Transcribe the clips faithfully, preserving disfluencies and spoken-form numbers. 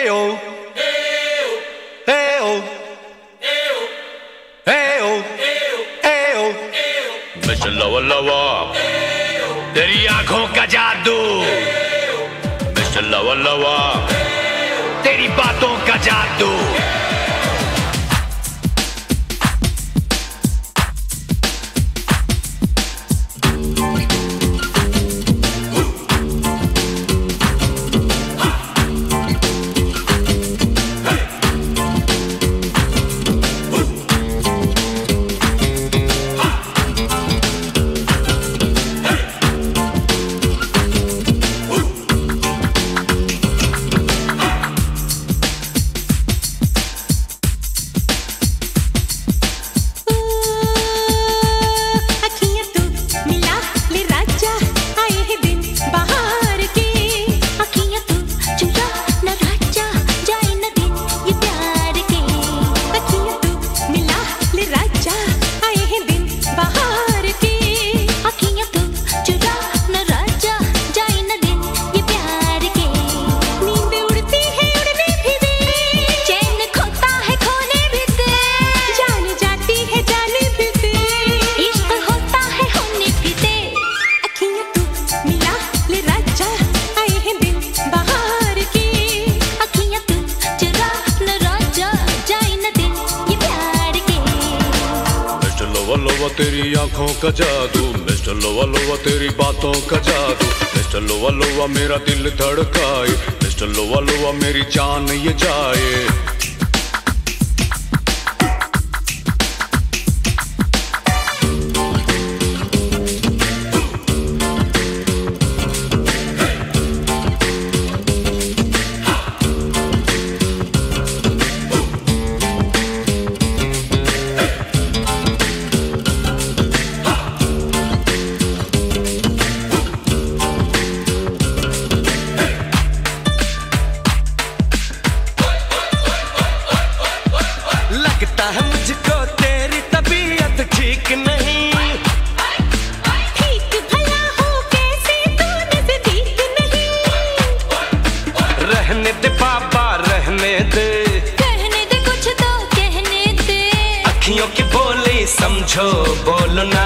लवा लवा तेरी आंखों का जादू, मिस्टर लवा लवा तेरी बातों का जादू। लोवा तेरी आंखों का जादू, मिस्टर लोवा लोवा तेरी बातों का जादू, मिस्टर लोवा लोवा मेरा दिल धड़काए, मिस्टर लोवा लोवा मेरी जान ये जाए। लगता है मुझको तेरी तबीयत ठीक नहीं, ठीक भला हो कैसे तू नजदीक नहीं। रहने दे बाबा रहने दे, कहने दे कुछ तो कहने दे, अखियों की बोली समझो बोलना।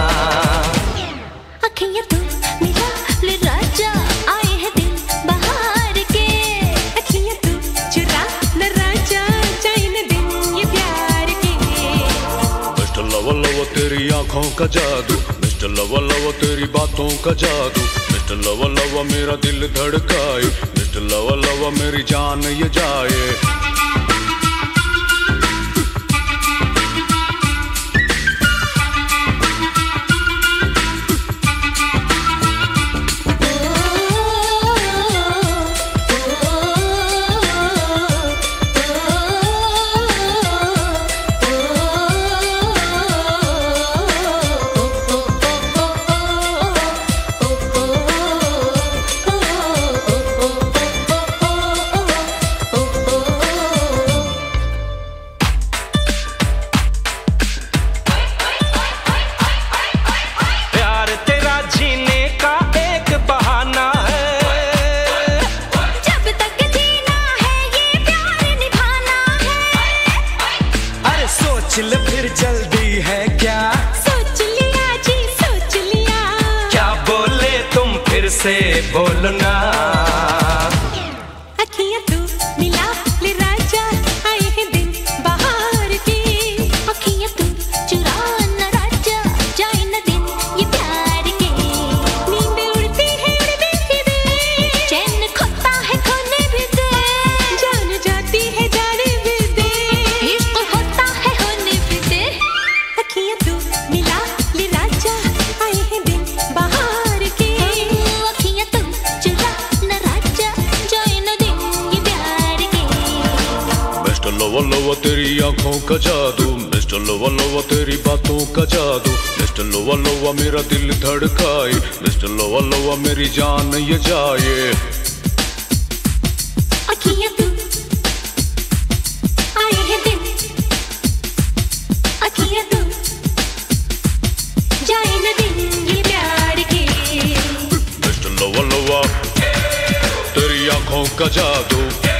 अखियां तू मिला ले राजा, आए हैं दिन बहार के, अखियां तू चुरा न राजा, जाए न दिन ये प्यार के। मिस्टर लवा लवा तेरी आंखों का जादू, मिस्टर लवा लवा तेरी बातों का जादू, मिस्टर लवा लवा मेरा दिल धड़काए, मिस्टर लवा लवा मेरी जान ये जाए। सोच ले फिर जल्दी है क्या, सोच लिया जी सोच लिया, क्या बोले तुम फिर से बोलना। अखियां तू मिला ले राजा, आए हैं दिन बहार के, अखियां तू चुरा न राजा, जाए न दिन ये प्यार के। नींद उड़ती है उड़ने भी दे, चैन खोता है खोने भी दे, जान जाती है जाने भी दे, इश्क होता है होने भी दे। अखियां तू मिला ले राजा, आए हैं दिन बहार के, अखियां तू चुरा न राजा, जाए न दिन ये प्यार के। मिस्टर लवा लवा तेरी आंखों का जादू, मिस्टर लवा लवा तेरी बातों का जादू, मिस्टर लवा लवा मेरा दिल धड़काए, मिस्टर लवा लवा मेरी जान ये जाए। अखियां तू आए हैं दिन, अखियां तू जाए न दिन ये प्यार के। मिस्टर लवा लवा तेरी आंखों का जादू,